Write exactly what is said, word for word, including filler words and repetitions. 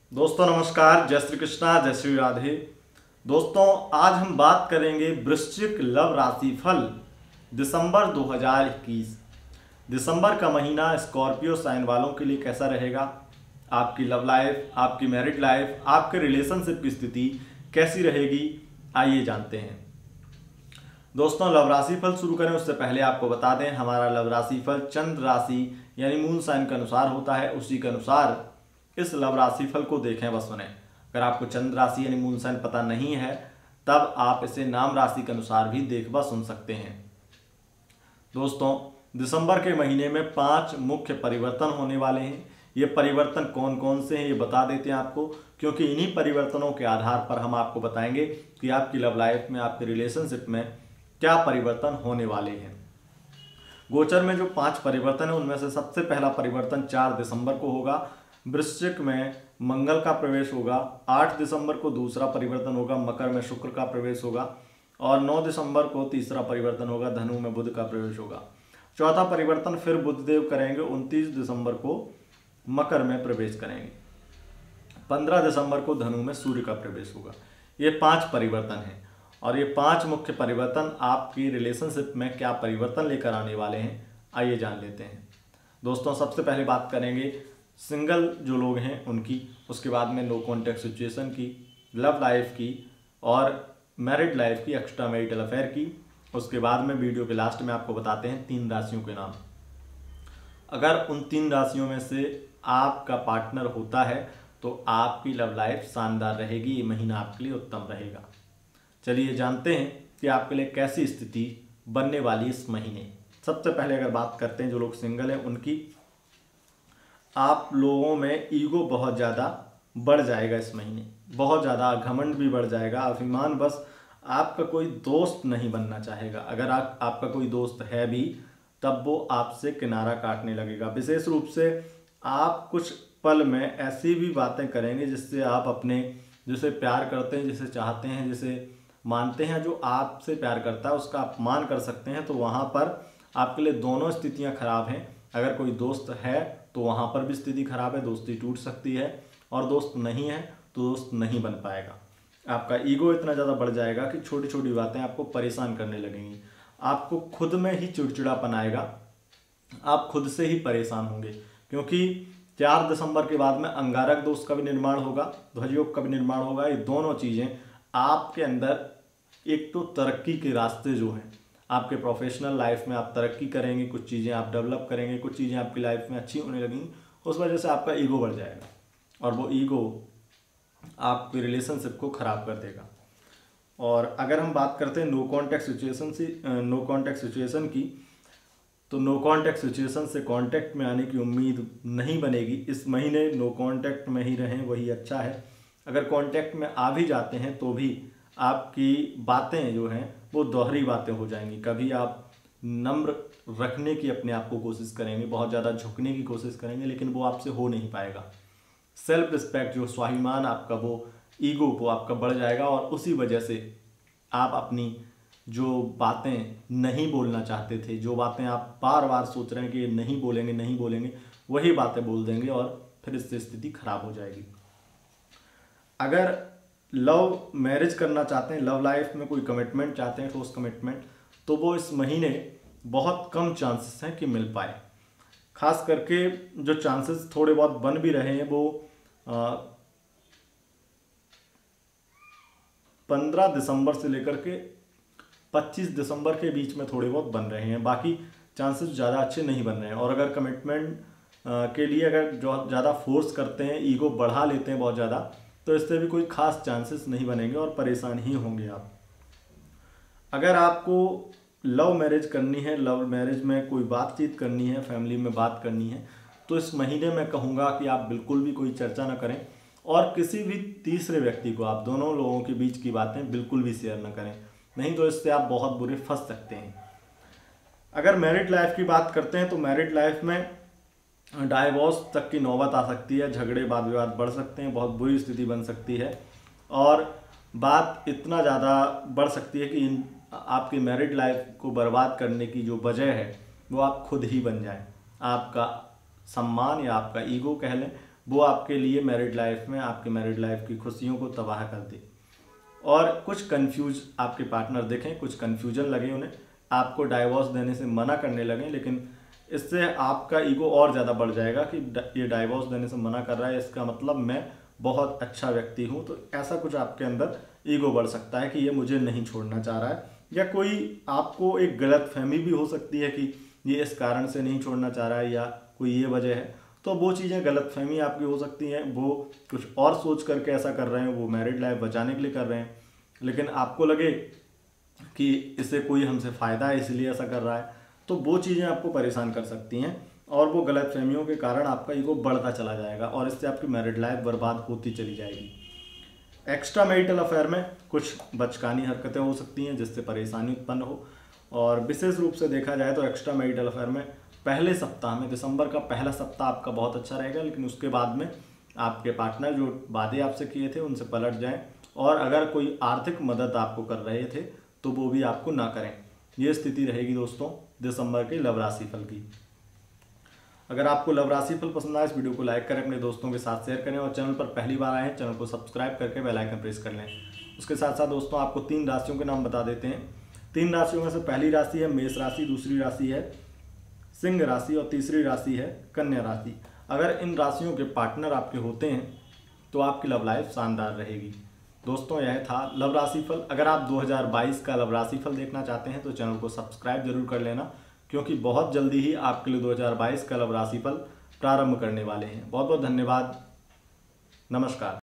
दोस्तों नमस्कार, जय श्री कृष्णा, जय श्री राधे। दोस्तों आज हम बात करेंगे वृश्चिक लव राशि फल दिसंबर दो हज़ार इक्कीस। दिसंबर का महीना स्कॉर्पियो साइन वालों के लिए कैसा रहेगा, आपकी लव लाइफ, आपकी मैरिड लाइफ, आपके रिलेशनशिप की स्थिति कैसी रहेगी, आइए जानते हैं। दोस्तों लव राशि फल शुरू करें उससे पहले आपको बता दें, हमारा लव राशि फल चंद्र राशि यानी मून साइन के अनुसार होता है। उसी के अनुसार इस लव राशि फल को देखें व सुने। अगर आपको चंद्र राशि यानी मून साइन पता नहीं है तब आप इसे नाम राशि के अनुसार भी देख व सुन सकते हैं। दोस्तों दिसंबर के महीने में पांच मुख्य परिवर्तन होने वाले हैं। ये परिवर्तन कौन कौन से हैं ये बता देते हैं आपको, क्योंकि इन्हीं परिवर्तनों के आधार पर हम आपको बताएंगे कि आपकी लव लाइफ में, आपके रिलेशनशिप में क्या परिवर्तन होने वाले हैं। गोचर में जो पांच परिवर्तन है उनमें से सबसे पहला परिवर्तन चार दिसंबर को होगा। वृश्चिक में मंगल का प्रवेश होगा। आठ दिसंबर को दूसरा परिवर्तन होगा, मकर में शुक्र का प्रवेश होगा। और नौ दिसंबर को तीसरा परिवर्तन होगा, धनु में बुध का प्रवेश होगा। चौथा परिवर्तन फिर बुधदेव करेंगे, उनतीस दिसंबर को मकर में प्रवेश करेंगे। पंद्रह दिसंबर को धनु में सूर्य का प्रवेश होगा। ये पांच परिवर्तन हैं और ये पांच मुख्य परिवर्तन आपकी रिलेशनशिप में क्या परिवर्तन लेकर आने वाले हैं, आइए जान लेते हैं। दोस्तों सबसे पहले बात करेंगे सिंगल जो लोग हैं उनकी, उसके बाद में नो कॉन्टैक्ट सिचुएशन की, लव लाइफ की और मैरिड लाइफ की, एक्स्ट्रा मैरिटल अफेयर की। उसके बाद में वीडियो के लास्ट में आपको बताते हैं तीन राशियों के नाम। अगर उन तीन राशियों में से आपका पार्टनर होता है तो आपकी लव लाइफ शानदार रहेगी, ये महीना आपके लिए उत्तम रहेगा। चलिए जानते हैं कि आपके लिए कैसी स्थिति बनने वाली इस महीने। सबसे पहले अगर बात करते हैं जो लोग सिंगल हैं उनकी, आप लोगों में ईगो बहुत ज़्यादा बढ़ जाएगा इस महीने, बहुत ज़्यादा घमंड भी बढ़ जाएगा, अभिमान, बस आपका कोई दोस्त नहीं बनना चाहेगा। अगर आप आपका कोई दोस्त है भी तब वो आपसे किनारा काटने लगेगा। विशेष रूप से आप कुछ पल में ऐसी भी बातें करेंगे जिससे आप अपने, जिसे प्यार करते हैं, जिसे चाहते हैं, जिसे मानते हैं, जो आपसे प्यार करता है उसका अपमान कर सकते हैं। तो वहाँ पर आपके लिए दोनों स्थितियाँ खराब हैं। अगर कोई दोस्त है तो वहाँ पर भी स्थिति खराब है, दोस्ती टूट सकती है, और दोस्त नहीं है तो दोस्त नहीं बन पाएगा। आपका ईगो इतना ज़्यादा बढ़ जाएगा कि छोटी छोटी बातें आपको परेशान करने लगेंगी। आपको खुद में ही चिड़चिड़ापन आएगा, आप खुद से ही परेशान होंगे, क्योंकि चार दिसंबर के बाद में अंगारक दोष का भी निर्माण होगा, ध्वजयोग का भी निर्माण होगा। ये दोनों चीज़ें आपके अंदर एक तो तरक्की के रास्ते जो हैं, आपके प्रोफेशनल लाइफ में आप तरक्की करेंगे, कुछ चीज़ें आप डेवलप करेंगे, कुछ चीज़ें आपकी लाइफ में अच्छी होने लगेंगी, उस वजह से आपका ईगो बढ़ जाएगा और वो ईगो आपकी रिलेशनशिप को ख़राब कर देगा। और अगर हम बात करते हैं नो कॉन्टैक्ट सिचुएशन से नो कॉन्टैक्ट सिचुएशन की, तो नो कॉन्टैक्ट सिचुएशन से कॉन्टैक्ट में आने की उम्मीद नहीं बनेगी। इस महीने नो कॉन्टैक्ट में ही रहें, वही अच्छा है। अगर कॉन्टैक्ट में आ भी जाते हैं तो भी आपकी बातें जो हैं वो दोहरी बातें हो जाएंगी। कभी आप नम्र रखने की अपने आप को कोशिश करेंगे, बहुत ज़्यादा झुकने की कोशिश करेंगे, लेकिन वो आपसे हो नहीं पाएगा। सेल्फ रिस्पेक्ट जो स्वाभिमान आपका, वो ईगो वो आपका बढ़ जाएगा और उसी वजह से आप अपनी जो बातें नहीं बोलना चाहते थे, जो बातें आप बार बार सोच रहे हैं कि नहीं बोलेंगे नहीं बोलेंगे, वही बातें बोल देंगे और फिर इससे स्थिति खराब हो जाएगी। अगर लव मैरिज करना चाहते हैं, लव लाइफ में कोई कमिटमेंट चाहते हैं, ठोस कमिटमेंट, तो वो इस महीने बहुत कम चांसेस हैं कि मिल पाए। खास करके जो चांसेस थोड़े बहुत बन भी रहे हैं वो पंद्रह दिसंबर से लेकर के पच्चीस दिसंबर के बीच में थोड़े बहुत बन रहे हैं, बाकी चांसेस ज़्यादा अच्छे नहीं बन रहे हैं। और अगर कमिटमेंट के लिए अगर जो ज़्यादा फोर्स करते हैं, ईगो बढ़ा लेते हैं बहुत ज़्यादा, तो इससे भी कोई खास चांसेस नहीं बनेंगे और परेशान ही होंगे आप। अगर आपको लव मैरिज करनी है, लव मैरिज में कोई बातचीत करनी है, फैमिली में बात करनी है, तो इस महीने मैं कहूँगा कि आप बिल्कुल भी कोई चर्चा ना करें और किसी भी तीसरे व्यक्ति को, आप दोनों लोगों के बीच की बातें बिल्कुल भी शेयर ना करें, नहीं तो इससे आप बहुत बुरे फंस सकते हैं। अगर मैरिड लाइफ की बात करते हैं तो मैरिड लाइफ में डाइवोर्स तक की नौबत आ सकती है, झगड़े वाद विवाद बढ़ सकते हैं, बहुत बुरी स्थिति बन सकती है और बात इतना ज़्यादा बढ़ सकती है कि इन आपकी मैरिड लाइफ को बर्बाद करने की जो वजह है वो आप खुद ही बन जाएं। आपका सम्मान या आपका ईगो कह लें वो आपके लिए मैरिड लाइफ में आपके मैरिड लाइफ की खुशियों को तबाह कर दे। और कुछ कंफ्यूज आपके पार्टनर देखें, कुछ कन्फ्यूजन लगे उन्हें, आपको डाइवोर्स देने से मना करने लगे, लेकिन इससे आपका ईगो और ज़्यादा बढ़ जाएगा कि ये डाइवोर्स देने से मना कर रहा है, इसका मतलब मैं बहुत अच्छा व्यक्ति हूँ। तो ऐसा कुछ आपके अंदर ईगो बढ़ सकता है कि ये मुझे नहीं छोड़ना चाह रहा है, या कोई आपको एक गलत फहमी भी हो सकती है कि ये इस कारण से नहीं छोड़ना चाह रहा है या कोई ये वजह है। तो वो चीज़ें गलत फहमी आपकी हो सकती हैं, वो कुछ और सोच करके ऐसा कर रहे हैं, वो मैरिड लाइफ बचाने के लिए कर रहे हैं, लेकिन आपको लगे कि इससे कोई हमसे फ़ायदा है इसलिए ऐसा कर रहा है, तो वो चीज़ें आपको परेशान कर सकती हैं और वो गलत फहमियों के कारण आपका ईगो बढ़ता चला जाएगा और इससे आपकी मैरिड लाइफ बर्बाद होती चली जाएगी। एक्स्ट्रा मैरिटल अफेयर में कुछ बचकानी हरकतें हो सकती हैं जिससे परेशानी उत्पन्न हो, और विशेष रूप से देखा जाए तो एक्स्ट्रा मैरिटल अफेयर में पहले सप्ताह में, दिसंबर का पहला सप्ताह आपका बहुत अच्छा रहेगा, लेकिन उसके बाद में आपके पार्टनर जो वादे आपसे किए थे उनसे पलट जाएं, और अगर कोई आर्थिक मदद आपको कर रहे थे तो वो भी आपको ना करें। ये स्थिति रहेगी दोस्तों दिसंबर के लव राशिफल की। अगर आपको लव राशिफल पसंद आए इस वीडियो को लाइक करें, अपने दोस्तों के साथ शेयर करें, और चैनल पर पहली बार आए हैं चैनल को सब्सक्राइब करके बेल आइकन प्रेस कर लें। उसके साथ साथ दोस्तों आपको तीन राशियों के नाम बता देते हैं। तीन राशियों में से पहली राशि है मेष राशि, दूसरी राशि है सिंह राशि और तीसरी राशि है कन्या राशि। अगर इन राशियों के पार्टनर आपके होते हैं तो आपकी लव लाइफ शानदार रहेगी। दोस्तों यह था लव राशिफल। अगर आप दो हज़ार बाईस का लव राशिफल देखना चाहते हैं तो चैनल को सब्सक्राइब जरूर कर लेना, क्योंकि बहुत जल्दी ही आपके लिए दो हज़ार बाईस का लव राशिफल प्रारंभ करने वाले हैं। बहुत बहुत धन्यवाद, नमस्कार।